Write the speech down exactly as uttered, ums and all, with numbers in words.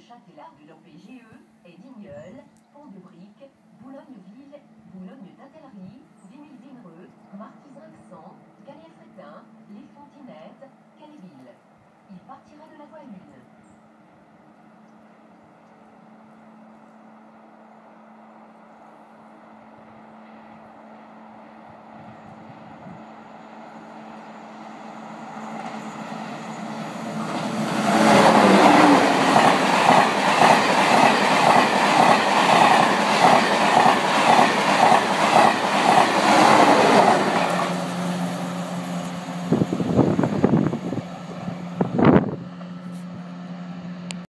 Châtellard du P G E, Edigneul, Pont-de-Brique, Boulogne-Ville, Boulogne-Tintellerie, Vimille-Vimereux, Marquis-Rinxan, Calais-Frétin, Les Fontinettes, Calais-Ville. Il partira de la voie une.